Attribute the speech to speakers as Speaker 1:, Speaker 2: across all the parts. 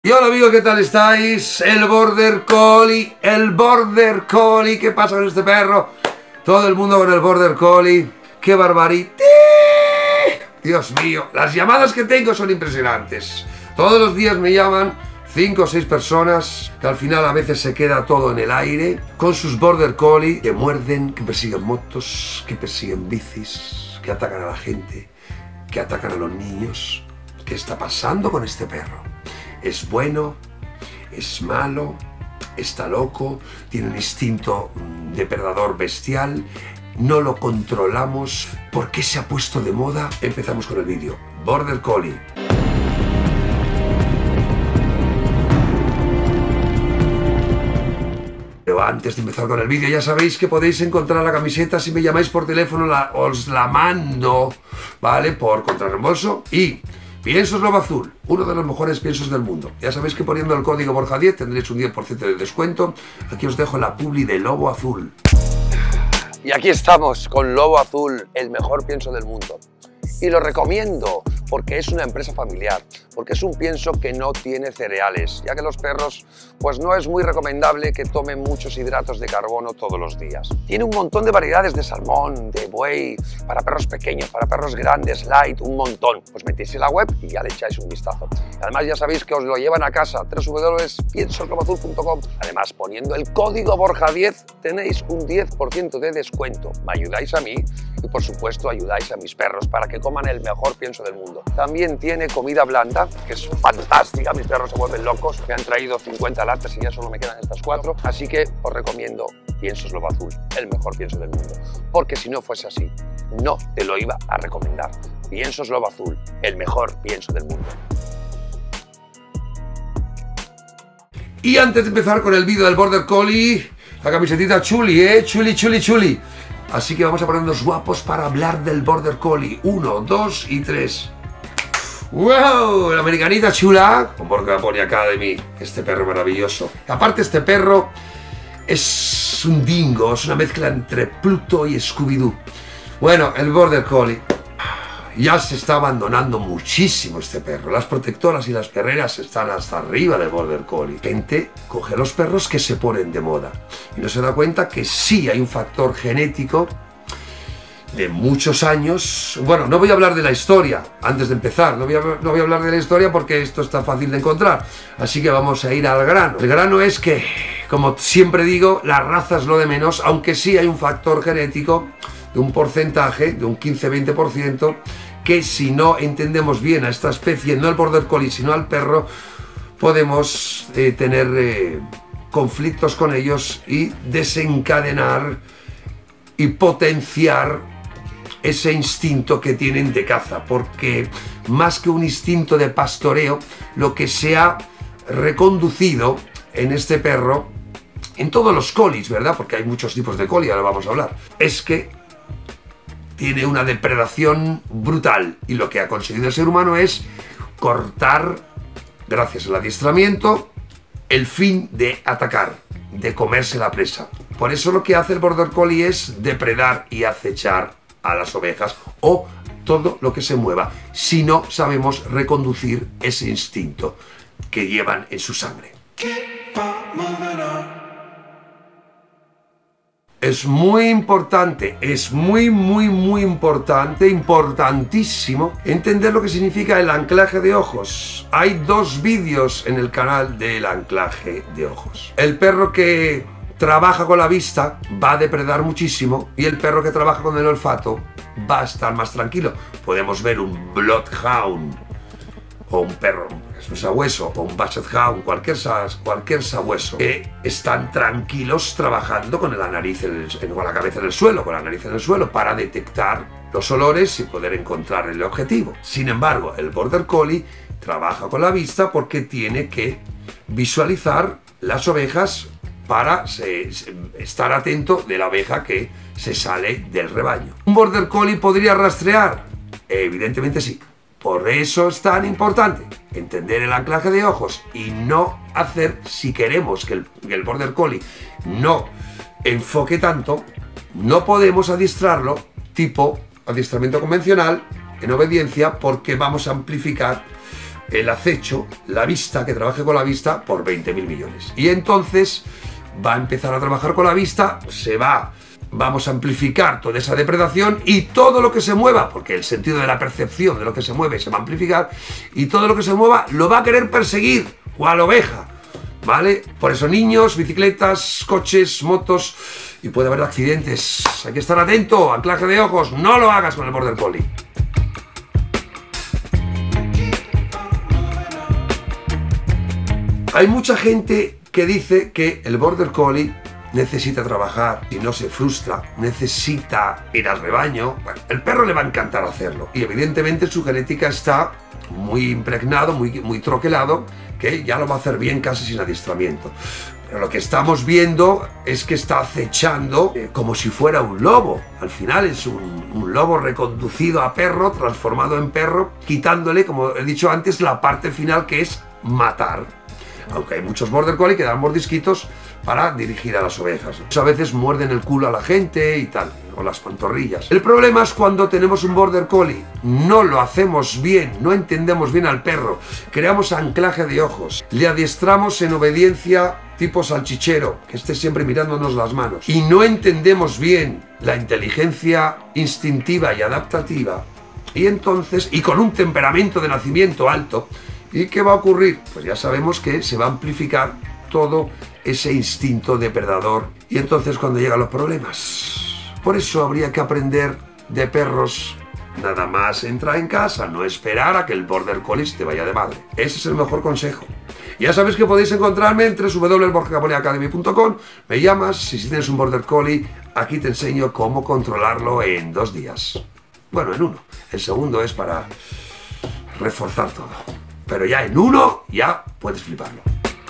Speaker 1: Y hola amigos, ¿qué tal estáis? El Border Collie, ¿qué pasa con este perro? Todo el mundo con el Border Collie, ¡qué barbaridad! Dios mío, las llamadas que tengo son impresionantes. Todos los días me llaman 5 o 6 personas, que al final a veces se queda todo en el aire, con sus Border Collie, que muerden, que persiguen motos, que persiguen bicis, que atacan a la gente, que atacan a los niños. ¿Qué está pasando con este perro? ¿Es bueno? ¿Es malo? ¿Está loco? ¿Tiene un instinto depredador bestial? ¿No lo controlamos? ¿Por qué se ha puesto de moda? Empezamos con el vídeo. Border Collie. Pero antes de empezar con el vídeo, ya sabéis que podéis encontrar la camiseta. Si me llamáis por teléfono, os la mando, ¿vale? Por contrarreembolso. Y Piensos Lobo Azul, uno de los mejores piensos del mundo. Ya sabéis que poniendo el código Borja10 tendréis un 10% de descuento. Aquí os dejo la publi de Lobo Azul. Y aquí estamos con Lobo Azul, el mejor pienso del mundo. Y lo recomiendo porque es una empresa familiar, porque es un pienso que no tiene cereales, ya que los perros pues no es muy recomendable que tomen muchos hidratos de carbono todos los días. Tiene un montón de variedades de salmón, de buey, para perros pequeños, para perros grandes, light, un montón. Pues metéis en la web y ya le echáis un vistazo. Además ya sabéis que os lo llevan a casa, www.piensoslobazul.com. Además, poniendo el código Borja10 tenéis un 10% de descuento. Me ayudáis a mí y por supuesto ayudáis a mis perros para que coman el mejor pienso del mundo. También tiene comida blanda, que es fantástica, mis perros se vuelven locos, me han traído 50 latas y ya solo me quedan estas 4, así que os recomiendo Piensos Lobo Azul, el mejor pienso del mundo, porque si no fuese así, no te lo iba a recomendar. Piensos Lobo Azul, el mejor pienso del mundo. Y antes de empezar con el vídeo del Border Collie, la camisetita chuli, chuli. Así que vamos a ponernos guapos para hablar del Border Collie. 1, 2 y 3. ¡Wow! La americanita chula, con Border Collie Academy, este perro maravilloso. Aparte, este perro es un dingo, es una mezcla entre Pluto y Scooby-Doo. Bueno, el Border Collie. Ya se está abandonando muchísimo este perro. Las protectoras y las perreras están hasta arriba del Border Collie. Gente coge los perros que se ponen de moda y no se da cuenta que sí hay un factor genético de muchos años. Bueno, no voy a hablar de la historia antes de empezar. No voy a hablar de la historia porque esto está fácil de encontrar. Así que vamos a ir al grano. El grano es que, como siempre digo, la raza es lo de menos, aunque sí hay un factor genético de un porcentaje, de un 15-20%, que si no entendemos bien a esta especie, no al Border Collie, sino al perro, podemos tener conflictos con ellos y desencadenar y potenciar ese instinto que tienen de caza, porque más que un instinto de pastoreo, lo que se ha reconducido en este perro, en todos los collies, ¿verdad? Porque hay muchos tipos de collie, ahora vamos a hablar, es que tiene una depredación brutal y lo que ha conseguido el ser humano es cortar, gracias al adiestramiento, el fin de atacar, de comerse la presa. Por eso lo que hace el Border Collie es depredar y acechar a las ovejas o todo lo que se mueva, si no sabemos reconducir ese instinto que llevan en su sangre. Es muy importante, es muy importante, importantísimo entender lo que significa el anclaje de ojos. Hay 2 vídeos en el canal del anclaje de ojos. El perro que trabaja con la vista va a depredar muchísimo y el perro que trabaja con el olfato va a estar más tranquilo. Podemos ver un Bloodhound o un perro, es un sabueso, o un Basset Hound, cualquier sabueso, que están tranquilos trabajando con la nariz, con la cabeza en el suelo, con la nariz en el suelo, para detectar los olores y poder encontrar el objetivo. Sin embargo, el Border Collie trabaja con la vista porque tiene que visualizar las ovejas para estar atento de la oveja que se sale del rebaño. ¿Un Border Collie podría rastrear? Evidentemente sí. Por eso es tan importante entender el anclaje de ojos y no hacer, si queremos que el Border Collie no enfoque tanto, no podemos adiestrarlo tipo adiestramiento convencional en obediencia porque vamos a amplificar el acecho, la vista, que trabaje con la vista por 20.000 millones. Y entonces va a empezar a trabajar con la vista, vamos a amplificar toda esa depredación y todo lo que se mueva, porque el sentido de la percepción de lo que se mueve se va a amplificar, y todo lo que se mueva lo va a querer perseguir, cual oveja, ¿vale? Por eso niños, bicicletas, coches, motos, y puede haber accidentes. Hay que estar atento, anclaje de ojos, no lo hagas con el Border Collie. Hay mucha gente que dice que el Border Collie necesita trabajar y no se frustra, necesita ir al rebaño. Bueno, el perro le va a encantar hacerlo y evidentemente su genética está muy impregnado, muy troquelado, que ya lo va a hacer bien casi sin adiestramiento. Pero lo que estamos viendo es que está acechando como si fuera un lobo. Al final es un lobo reconducido a perro, transformado en perro, quitándole, como he dicho antes, la parte final que es matar. Aunque hay muchos Border Collie que dan mordisquitos para dirigir a las ovejas. A veces muerden el culo a la gente y tal, o las pantorrillas. El problema es cuando tenemos un Border Collie, no lo hacemos bien, no entendemos bien al perro, creamos anclaje de ojos, le adiestramos en obediencia tipo salchichero, que esté siempre mirándonos las manos, y no entendemos bien la inteligencia instintiva y adaptativa, y entonces, y con un temperamento de nacimiento alto, ¿y qué va a ocurrir? Pues ya sabemos que se va a amplificar todo ese instinto depredador y entonces cuando llegan los problemas. Por eso habría que aprender de perros. Nada más entra en casa, no esperar a que el Border Collie te vaya de madre. Ese es el mejor consejo. Ya sabéis que podéis encontrarme en www.borjacapoleacademy.com. Me llamas, si tienes un Border Collie, aquí te enseño cómo controlarlo en 2 días. Bueno, en 1. El segundo es para reforzar todo. Pero ya en 1 ya puedes fliparlo.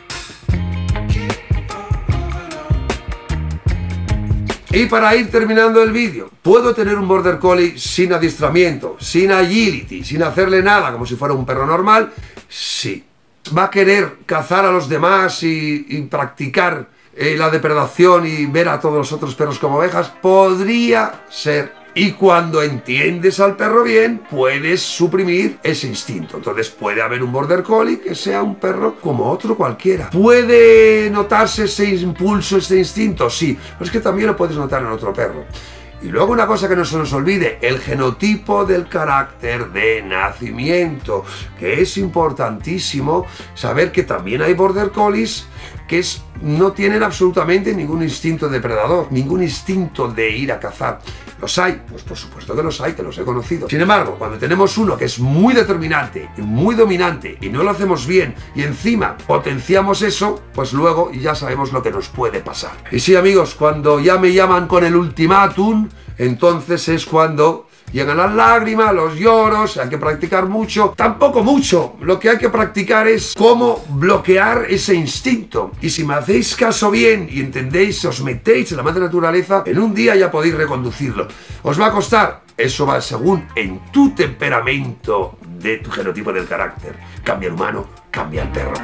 Speaker 1: Y para ir terminando el vídeo, ¿puedo tener un Border Collie sin adiestramiento, sin agility, sin hacerle nada, como si fuera un perro normal? Sí. ¿Va a querer cazar a los demás y practicar la depredación y ver a todos los otros perros como ovejas? Podría ser. Y cuando entiendes al perro bien, puedes suprimir ese instinto. Entonces puede haber un Border Collie que sea un perro como otro cualquiera. ¿Puede notarse ese impulso, ese instinto? Sí, pero es que también lo puedes notar en otro perro. Y luego una cosa que no se nos olvide, el genotipo del carácter de nacimiento, que es importantísimo saber que también hay Border Collies que no tienen absolutamente ningún instinto depredador, ningún instinto de ir a cazar. ¿Los hay? Pues por supuesto que los hay, que los he conocido. Sin embargo, cuando tenemos uno que es muy determinante, muy dominante, y no lo hacemos bien, y encima potenciamos eso, pues luego ya sabemos lo que nos puede pasar. Y sí, amigos, cuando ya me llaman con el ultimátum, entonces es cuando llegan las lágrimas, los lloros, hay que practicar mucho. Tampoco mucho, lo que hay que practicar es cómo bloquear ese instinto. Y si me hacéis caso bien y entendéis, os metéis en la madre naturaleza, en un día ya podéis reconducirlo. ¿Os va a costar? Eso va según en tu temperamento de tu genotipo del carácter. Cambia el humano, cambia el perro.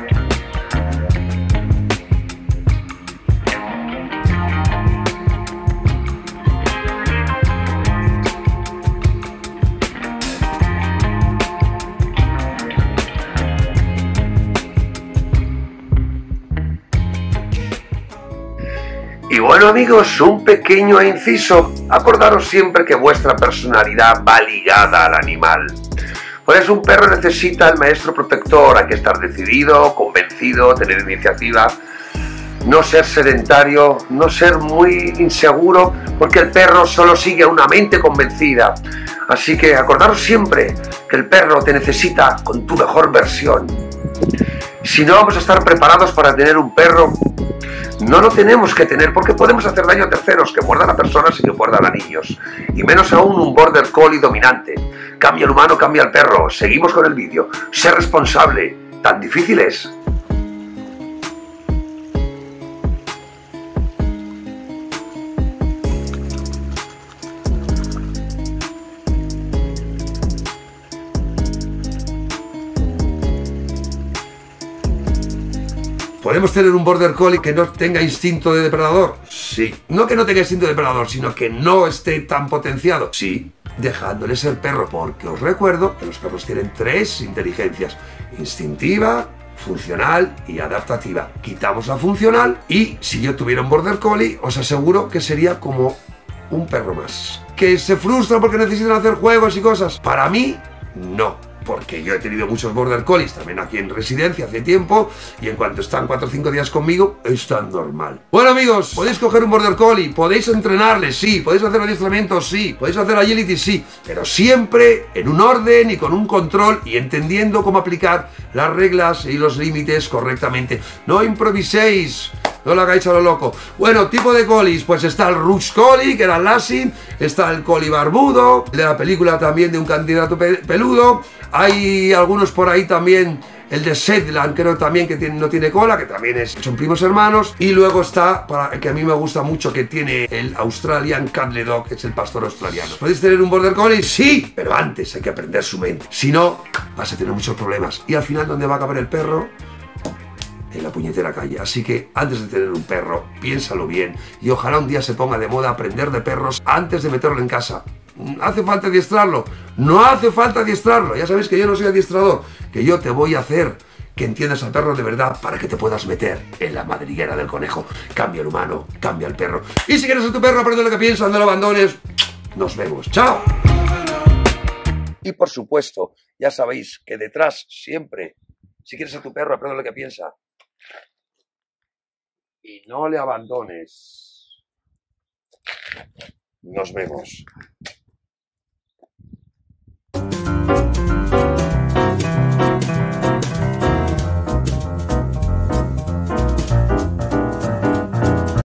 Speaker 1: Y bueno, amigos, un pequeño inciso. Acordaros siempre que vuestra personalidad va ligada al animal. Por eso un perro necesita el maestro protector. Hay que estar decidido, convencido, tener iniciativa, no ser sedentario, no ser muy inseguro, porque el perro solo sigue a una mente convencida. Así que acordaros siempre que el perro te necesita con tu mejor versión. Si no vamos a estar preparados para tener un perro, no lo tenemos que tener porque podemos hacer daño a terceros, que muerdan a personas y que muerdan a niños. Y menos aún un Border Collie dominante. Cambia el humano, cambia el perro. Seguimos con el vídeo. Ser responsable. ¿Tan difícil es? ¿Podemos tener un Border Collie que no tenga instinto de depredador? Sí. No que no tenga instinto de depredador, sino que no esté tan potenciado. Sí, dejándole ser perro, porque os recuerdo que los perros tienen 3 inteligencias: instintiva, funcional y adaptativa. Quitamos la funcional y si yo tuviera un Border Collie, os aseguro que sería como un perro más. ¿Que se frustra porque necesitan hacer juegos y cosas? Para mí, no. Porque yo he tenido muchos Border Collies también aquí en residencia hace tiempo, y en cuanto están 4 o 5 días conmigo, están normal. Bueno, amigos, podéis coger un Border Collie, podéis entrenarle, sí, podéis hacer adiestramientos, sí, podéis hacer agility, sí, pero siempre en un orden y con un control y entendiendo cómo aplicar las reglas y los límites correctamente. No improviséis. No lo hagáis a lo loco. Bueno, tipo de collies, pues está el Rouge Collie, que era el Lassie, está el Collie barbudo, el de la película también de un candidato peludo, hay algunos por ahí también, el de Shetland creo también que no tiene cola, que también son primos hermanos, y luego está, que a mí me gusta mucho, que tiene el Australian Cattle Dog, que es el pastor australiano. ¿Podéis tener un Border Collie? Sí, pero antes hay que aprender su mente, si no, vas a tener muchos problemas, y al final, ¿dónde va a acabar el perro? En la puñetera calle. Así que antes de tener un perro, piénsalo bien y ojalá un día se ponga de moda aprender de perros antes de meterlo en casa. ¿Hace falta adiestrarlo? No hace falta adiestrarlo. Ya sabéis que yo no soy adiestrador, que yo te voy a hacer que entiendas al perro de verdad para que te puedas meter en la madriguera del conejo. Cambia el humano, cambia el perro. Y si quieres a tu perro, aprende lo que piensa, no lo abandones. Nos vemos. ¡Chao! Y por supuesto, ya sabéis que detrás siempre, si quieres a tu perro, aprende lo que piensa. Y no le abandones. Nos vemos.